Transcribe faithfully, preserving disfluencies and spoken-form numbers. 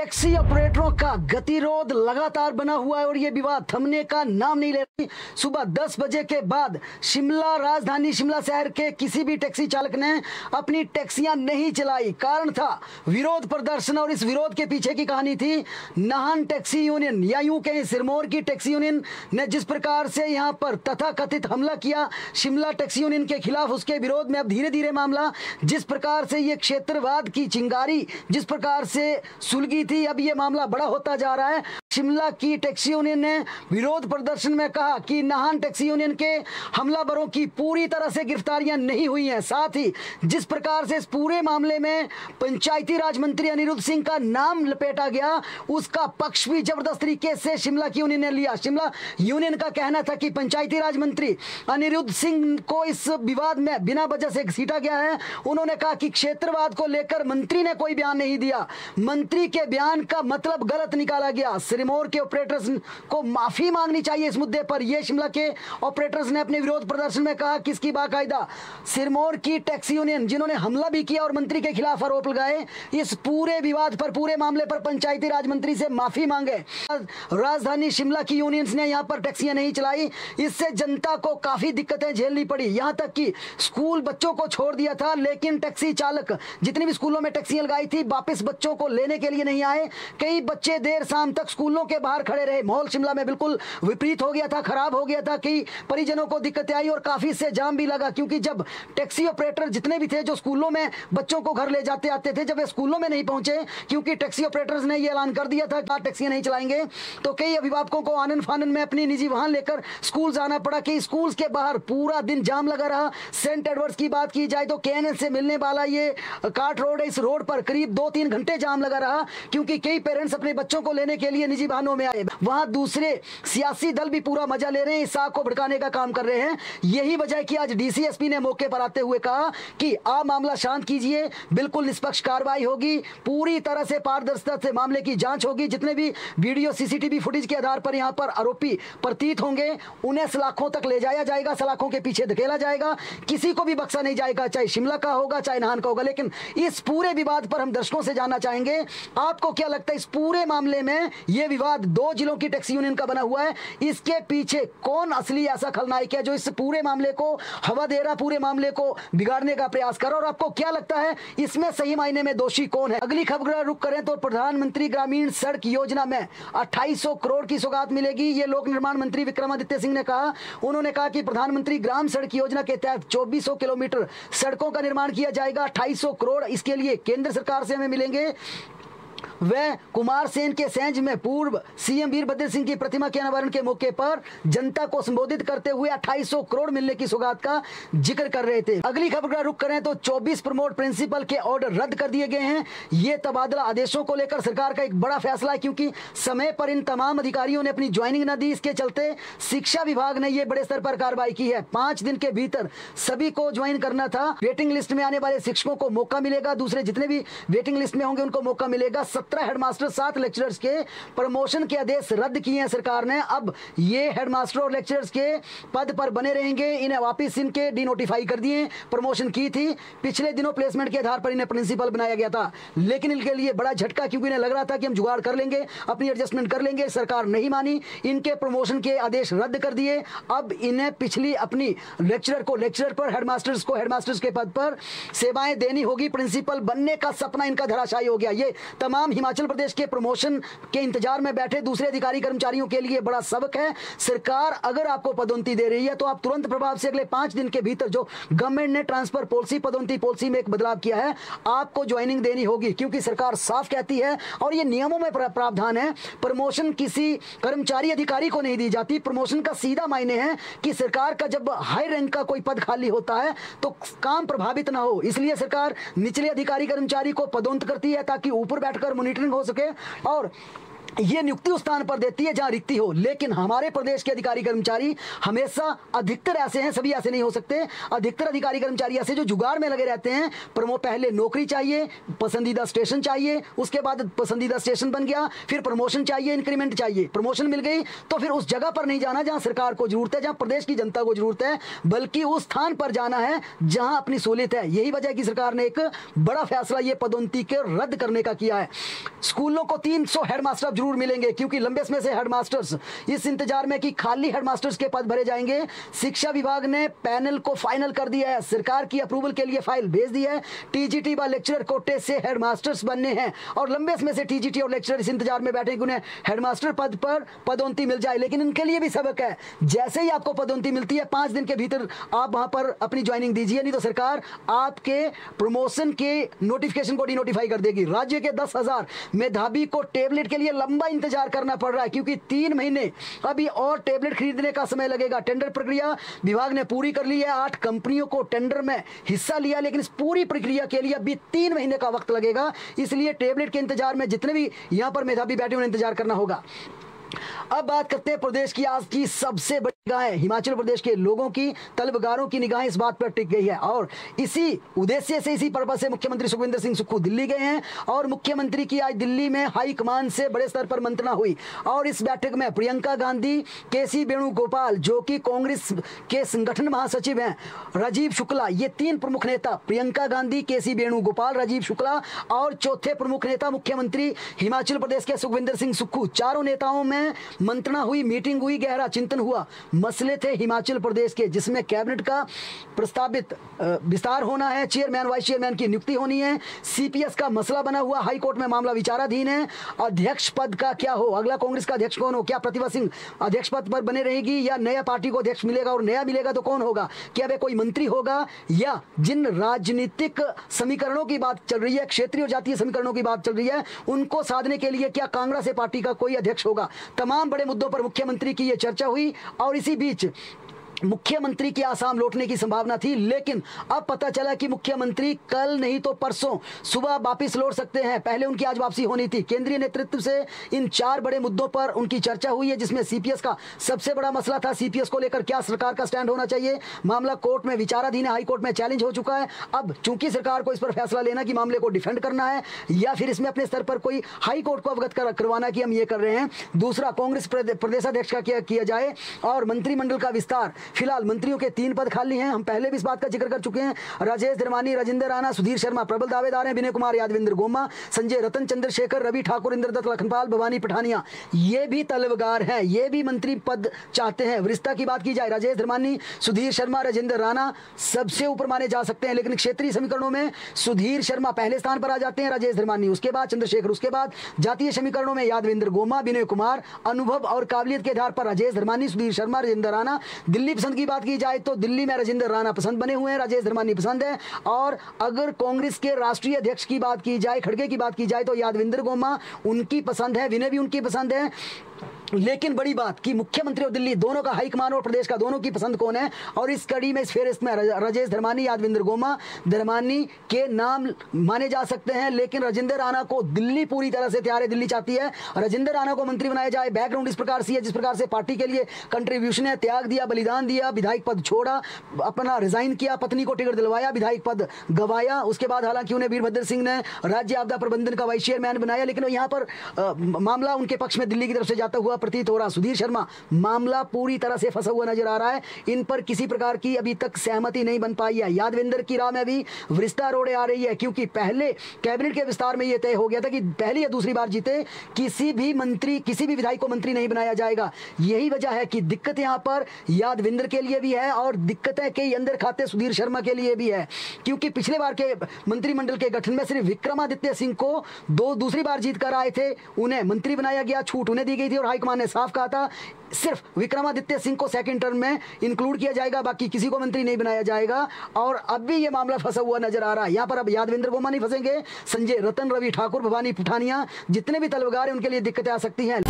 Taxi ऑपरेटरों का गतिरोध लगातार बना हुआ है और ये विवाद थमने का नाम नहीं ले रही। सुबह दस बजे के बाद शिमला राजधानी शिमला शहर के किसी भी टैक्सी चालक ने अपनी टैक्सियां नहीं चलाई। कारण था विरोध प्रदर्शन और इस विरोध के पीछे की कहानी थी नाहन टैक्सी यूनियन या यूं कहें सिरमौर की टैक्सी यूनियन ने जिस प्रकार से यहां पर तथाकथित हमला किया शिमला टैक्सी यूनियन के खिलाफ, उसके विरोध में अब धीरे धीरे मामला जिस प्रकार से ये क्षेत्रवाद की चिंगारी जिस प्रकार से सुलगी थी, अब ये मामला बड़ा होता जा रहा है। शिमला की टैक्सी यूनियन ने विरोध प्रदर्शन में कहा कि नाहन टैक्सी यूनियन के हमलावरों की पूरी तरह से गिरफ्तारियां नहीं हुई हैं। साथ ही जिस प्रकार से इस पूरे मामले में पंचायती राज मंत्री अनिरुद्ध सिंह का नाम लपेटा गया, उसका पक्ष भी जबरदस्त तरीके से शिमला की यूनियन ने लिया। शिमला यूनियन का कहना था कि पंचायती राज मंत्री अनिरुद्ध सिंह को इस विवाद में बिना वजह से घसीटा गया है। उन्होंने कहा कि क्षेत्रवाद को लेकर मंत्री ने कोई बयान नहीं दिया, मंत्री के बयान का मतलब गलत निकाला गया। सिरमौर के ऑपरेटर्स को माफी मांगनी चाहिए इस मुद्दे पर। यह शिमला के ऑपरेटर्स ने अपने विरोध प्रदर्शन में कहा कि इसकी बाकायदा सिरमौर की टैक्सी यूनियन जिन्होंने हमला भी किया और मंत्री के खिलाफ आरोप लगाए, इस पूरे विवाद पर पूरे मामले पर पंचायती राज मंत्री से माफी मांगे। राजधानी शिमला की यूनियंस ने यहां पर टैक्सियां नहीं चलाई, इससे जनता को काफी दिक्कतें झेलनी पड़ी। यहां तक कि स्कूल बच्चों को छोड़ दिया था, लेकिन टैक्सी चालक जितनी भी स्कूलों में टैक्सियां लगाई थी वापस बच्चों को लेने के लिए नहीं आए। कई बच्चे देर शाम तक स्कूलों के बाहर खड़े रहे। माहौल शिमला में बिल्कुल विपरीत हो गया था, खराब हो गया था। कई परिजनों को दिक्कतें आई और काफी से जाम भी लगा, क्योंकि जब टैक्सी ऑपरेटर जितने भी थे जो स्कूलों में बच्चों को घर ले जाते आते थे, जब वे स्कूलों में नहीं पहुंचे क्योंकि टैक्सी ऑपरेटर्स ने यह ऐलान कर दिया था कि टैक्सियां नहीं चलाएंगे, तो कई अभिभावकों को आनन फानन में अपनी निजी वाहन लेकर स्कूल जाना पड़ा। कि स्कूल के बाहर पूरा दिन जाम लगा रहा। सेंट एडवर्ड्स की बात की जाए तो केएनएन से मिलने वाला ये कार्ट रोड है, इस रोड पर करीब दो तीन घंटे जाम लगा रहा, क्योंकि कई पेरेंट्स अपने बच्चों को लेने के लिए निजी वाहनों में आए। वहां दूसरे सियासी दल भी पूरा मजा ले रहे हैं, इस आग को भड़काने का काम कर रहे हैं। यही वजह है कि आज डीसीएसपी ने मौके पर आते हुए कहा कि आप मामला शांत कीजिए, बिल्कुल निष्पक्ष कार्रवाई होगी, पूरी तरह से पारदर्शिता से मामले की जांच होगी। जितने भी वीडियो सीसीटीवी फुटेज के आधार पर यहां पर आरोपी प्रतीत होंगे उन्हें सलाखों तक ले जाया जाएगा, सलाखों के पीछे धकेला जाएगा, किसी को भी बख्शा नहीं जाएगा, चाहे शिमला का होगा चाहे नाहन का होगा। लेकिन इस पूरे विवाद पर हम दर्शकों से जानना चाहेंगे, आपको क्या लगता है इस पूरे मामले में यह विवाद दो जिलों की टैक्सी यूनियन का बना हुआ है, इसके पीछे कौन असली ऐसा खलनायक है जो इस पूरे मामले को हवा दे रहा, पूरे मामले को बिगाड़ने का प्रयास कर रहा, और आपको क्या लगता है इसमें सही मायने में दोषी कौन है? अगली खबर रुक करें तो प्रधानमंत्री ग्रामीण सड़क योजना में अट्ठाईस सौ करोड़ की सौगात मिलेगी, ये लोक निर्माण मंत्री विक्रमादित्य सिंह ने कहा। उन्होंने कहा कि प्रधानमंत्री ग्राम सड़क योजना के तहत चौबीस सौ किलोमीटर सड़कों का निर्माण किया जाएगा। अट्ठाईस सौ करोड़ इसके लिए केंद्र सरकार से हमें मिलेंगे। वह कुमार सेन के सेंज में पूर्व सीएम वीरभद्र सिंह की प्रतिमा के अनावरण के मौके पर जनता को संबोधित करते हुए अट्ठाईस सौ करोड़ मिलने की सौगात का जिक्र कर रहे थे। अगली खबर का रुख करें तो चौबीस प्रमोट प्रिंसिपल के ऑर्डर रद्द कर दिए गए हैं। ये तबादला आदेशों को लेकर सरकार का एक बड़ा फैसला है, क्योंकि समय पर इन तमाम अधिकारियों ने अपनी ज्वाइनिंग न दी। इसके चलते शिक्षा विभाग ने यह बड़े स्तर पर कार्रवाई की है। पांच दिन के भीतर सभी को ज्वाइन करना था। वेटिंग लिस्ट में आने वाले शिक्षकों को मौका मिलेगा, दूसरे जितने भी वेटिंग लिस्ट में होंगे उनको मौका मिलेगा। सत्रह हेडमास्टर सात लेक्चरर्स के प्रमोशन के आदेश रद्द किए हैं सरकार ने। अब ये हेडमास्टर और लेक्चरर्स के पद पर बने रहेंगे, इन्हें वापस इनके डिनोटिफाई कर दिए। प्रमोशन की थी, पिछले दिनों प्लेसमेंट के आधार पर इन्हें प्रिंसिपल बनाया गया था, लेकिन इनके लिए बड़ा झटका, क्योंकि इन्हें लग रहा था कि हम जुगाड़ कर लेंगे, अपनी एडजस्टमेंट कर लेंगे। सरकार नहीं मानी, इनके प्रमोशन के आदेश रद्द कर दिए। अब इन्हें पिछली अपनी लेक्चरर को लेक्चरर पर, हेडमास्टर्स को हेडमास्टर्स के पद पर सेवाएं देनी होगी। प्रिंसिपल बनने का सपना इनका धराशायी हो गया। ये तमाम हिमाचल प्रदेश के प्रमोशन के इंतजार में बैठे दूसरे अधिकारी कर्मचारियों के लिए बड़ा सबक है। सरकार अगर आपको पदोन्नति दे रही है तो आप तुरंत प्रभाव से अगले पांच दिन के भीतर, जो गवर्नमेंट ने ट्रांसफर पॉलिसी पदोन्नति पॉलिसी में एक बदलाव किया है, आपको ज्वाइनिंग देनी होगी, क्योंकि सरकार साफ कहती है और ये नियमों में प्रावधान है, प्रमोशन किसी कर्मचारी अधिकारी को नहीं दी जाती। प्रमोशन का सीधा मायने है कि सरकार का जब हाई रैंक का कोई पद खाली होता है तो काम प्रभावित ना हो, इसलिए सरकार निचले अधिकारी कर्मचारी को पदोन्नत करती है ताकि ऊपर बैठकर मॉनिटरिंग हो सके और ये नियुक्ति उस स्थान पर देती है जहां रिक्ति हो। लेकिन हमारे प्रदेश के अधिकारी कर्मचारी हमेशा, अधिकतर ऐसे हैं, सभी ऐसे नहीं हो सकते, अधिकतर अधिकारी कर्मचारी ऐसे जो जुगाड़ में लगे रहते हैं। प्रमो पहले नौकरी चाहिए, पसंदीदा स्टेशन चाहिए, उसके बाद पसंदीदा स्टेशन बन गया, फिर प्रमोशन चाहिए, इंक्रीमेंट चाहिए, प्रमोशन मिल गई तो फिर उस जगह पर नहीं जाना जहां सरकार को जरूरत है, जहां प्रदेश की जनता को जरूरत है, बल्कि उस स्थान पर जाना है जहां अपनी सहूलियत है। यही वजह की सरकार ने एक बड़ा फैसला ये पदोन्नति के रद्द करने का किया है। स्कूलों को तीन सौ हेडमास्टर जरूर मिलेंगे, क्योंकि लंबे समय से हेडमास्टर्स इस इंतजार में कि खाली हेडमास्टर्स के पद भरे जाएंगे। शिक्षा विभाग ने पैनल को फाइनल कर दिया है, सरकार की अप्रूवल के लिए फाइल भेज दी है। टीजीटी व लेक्चरर कोटे से हेडमास्टर्स बनने हैं और लंबे समय से टीजीटी और लेक्चरर इस इंतजार में बैठे कि उन्हें हेडमास्टर पद पर पदोन्नति मिल जाए। लेकिन इनके लिए भी सबक है, जैसे ही आपको पदोन्नति मिलती है पांच दिन के भीतर आप वहां पर अपनी ज्वाइनिंग दीजिए, नहीं तो सरकार आपके प्रमोशन के नोटिफिकेशन को डिनोटिफाई कर देगी। राज्य के दस हजार मेधावी को टेबलेट के लिए लंबा इंतजार करना पड़ रहा है, क्योंकि तीन महीने अभी और टेबलेट खरीदने का समय लगेगा। टेंडर प्रक्रिया विभाग ने पूरी कर ली है, आठ कंपनियों को टेंडर में हिस्सा लिया, लेकिन इस पूरी प्रक्रिया के लिए अभी तीन महीने का वक्त लगेगा। इसलिए टेबलेट के इंतजार में जितने भी यहां पर मेधावी बैठे उन्हें इंतजार करना होगा। अब बात करते हैं प्रदेश की आज की सबसे बड़ी निगाहें, हिमाचल प्रदेश के लोगों की, तलबगारों की निगाहें इस बात पर टिक गई है और इसी उद्देश्य से, इसी पर्पज से मुख्यमंत्री सुखविंदर सिंह सुक्खू दिल्ली गए हैं और मुख्यमंत्री की आज दिल्ली में हाई कमान से बड़े स्तर पर मंत्रणा हुई। और इस बैठक में प्रियंका गांधी, के सी वेणुगोपाल जो कि कांग्रेस के संगठन महासचिव हैं, राजीव शुक्ला, ये तीन प्रमुख नेता, प्रियंका गांधी, के सी वेणुगोपाल, राजीव शुक्ला और चौथे प्रमुख नेता मुख्यमंत्री हिमाचल प्रदेश के सुखविंदर सिंह सुक्खू, चारों नेताओं में मंत्रणा हुई, मीटिंग हुई, गहरा चिंतन हुआ। मसले थे हिमाचल प्रदेश के, जिसमें कैबिनेट का प्रस्तावित विस्तार होना है, चेयरमैन वाइस चेयरमैन की नियुक्ति होनी है, सीपीएस का मसला बना हुआ, हाई कोर्ट में मामला विचाराधीन है, अध्यक्ष पद का क्या हो, अगला कांग्रेस का अध्यक्ष कौन हो, क्या प्रतिभा सिंह अध्यक्ष पद पर बने रहेगी या नया पार्टी को अध्यक्ष मिलेगा, और नया मिलेगा तो कौन होगा, क्या वे कोई मंत्री होगा, या जिन राजनीतिक समीकरणों की बात चल रही है, क्षेत्रीय और जातीय समीकरणों की बात चल रही है, उनको साधने के लिए क्या कांग्रेस से पार्टी का कोई अध्यक्ष होगा। तमाम बड़े मुद्दों पर मुख्यमंत्री की यह चर्चा हुई और इसी बीच मुख्यमंत्री की आसाम लौटने की संभावना थी, लेकिन अब पता चला कि मुख्यमंत्री कल नहीं तो परसों सुबह वापस लौट सकते हैं। पहले उनकी आज वापसी होनी थी। केंद्रीय नेतृत्व से इन चार बड़े मुद्दों पर उनकी चर्चा हुई है, जिसमें सीपीएस का सबसे बड़ा मसला था। सीपीएस को लेकर क्या सरकार का स्टैंड होना चाहिए, मामला कोर्ट में विचाराधीन है, हाई कोर्ट में चैलेंज हो चुका है। अब चूंकि सरकार को इस पर फैसला लेना कि मामले को डिफेंड करना है या फिर इसमें अपने स्तर पर कोई हाई कोर्ट को अवगत करवाना कि हम ये कर रहे हैं। दूसरा, कांग्रेस प्रदेशाध्यक्ष का क्या किया जाए और मंत्रिमंडल का विस्तार। फिलहाल मंत्रियों के तीन पद खाली हैं, हम पहले भी इस बात का जिक्र कर चुके हैं। राजेश धर्मानी, राजेंद्र राणा, सुधीर शर्मा प्रबल दावेदार हैं, विनय कुमार, यादविंद्र गोमा, संजय रतन, चंद्रशेखर, रवि ठाकुर, इंद्रदत्त लखनपाल, भवानी पठानिया, ये भी तलबगार हैं, ये भी मंत्री पद चाहते हैं। वरिष्ठता की बात की जाए, राजेश धर्मानी, सुधीर शर्मा, राजेंद्र राणा सबसे ऊपर माने जा सकते हैं, लेकिन क्षेत्रीय समीकरणों में सुधीर शर्मा पहले स्थान पर आ जाते हैं, राजेश धर्मानी उसके बाद, चंद्रशेखर उसके बाद। जातीय समीकरणों में यादविंद्र गोमा, विनय कुमार, अनुभव और काबिलियत के आधार पर राजेश धर्मानी, सुधीर शर्मा, राजेंद्र राणा। दिल्ली पसंद की बात की जाए तो दिल्ली में राजेंद्र राणा पसंद बने हुए हैं, राजेश धर्मानी पसंद है। और अगर कांग्रेस के राष्ट्रीय अध्यक्ष की बात की जाए, खड़गे की बात की जाए तो यादविंद्र गोमा उनकी पसंद है, विनय भी उनकी पसंद है। लेकिन बड़ी बात कि मुख्यमंत्री और दिल्ली दोनों का, हाईकमान और प्रदेश का, दोनों की पसंद कौन है। और इस कड़ी में, इस फेरिस्त में राजेश धर्मानी, यादविंद्र गोमा, धर्मानी के नाम माने जा सकते हैं, लेकिन राजेंद्र राणा को दिल्ली पूरी तरह से तैयार है, दिल्ली चाहती है राजेंद्र राणा को मंत्री बनाया जाए। बैकग्राउंड इस प्रकार से है जिस प्रकार से पार्टी के लिए कंट्रीब्यूशन है, त्याग दिया, बलिदान दिया, विधायक पद छोड़ा, अपना रिजाइन किया, पत्नी को टिकट दिलवाया, विधायक पद गवाया। उसके बाद हालांकि उन्हें वीरभद्र सिंह ने राज्य आपदा प्रबंधन का वाइस चेयरमैन बनाया, लेकिन यहाँ पर आ, मामला उनके पक्ष में दिल्ली की तरफ से जाता हुआ प्रतीत हो रहा। सुधीर शर्मा, मामला पूरी तरह से फंसा हुआ नजर आ रहा है, इन पर किसी प्रकार की अभी तक सहमति नहीं बन पाई है। यादविंद्र की राह में भी वरिष्ठता रोड़े आ रही है, क्योंकि पहले कैबिनेट के विस्तार में यह तय हो गया था कि पहली या दूसरी बार जीते किसी भी मंत्री, किसी भी विधायक को मंत्री नहीं बनाया जाएगा। यही वजह है कि दिक्कत यहां पर यादविंद्र के लिए भी है और दिक्कतें के अंदर खाते सुधीर शर्मा के लिए भी है, क्योंकि पिछले बार के मंत्रिमंडल के गठन में सिर्फ विक्रमादित्य सिंह को दो दूसरी बार जीत कर आए थे, उन्हें मंत्री बनाया गया, छूट उन्हें दी गई थी और हाईकमान ने साफ कहा था सिर्फ विक्रमादित्य सिंह को सेकंड टर्म में इंक्लूड किया जाएगा, बाकी किसी को मंत्री नहीं बनाया जाएगा। और अब भी ये मामला फंसा हुआ नजर आ रहा है। यहाँ पर अब यादविंद्र गोमा नहीं फंसेंगे, संजय रतन, रवि ठाकुर, भवानी पठानिया, जितने भी तलबगार हैं उनके लिए दिक्कतें आ सकती हैं।